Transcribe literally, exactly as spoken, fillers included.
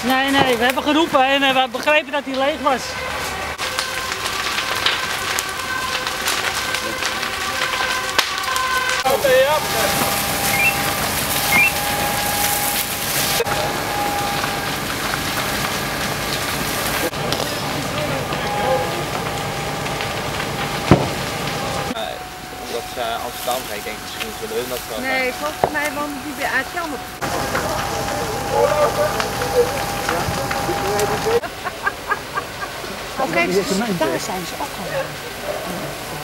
Nee, nee, we hebben geroepen en uh, we hebben begrepen dat hij leeg was. Omdat ze Amsterdam gaan, ik denk misschien zullen hun dat wel. Nee, volgens mij wonen die bij Aart-Jan op. Oh, kijk, daar zijn ze ook al.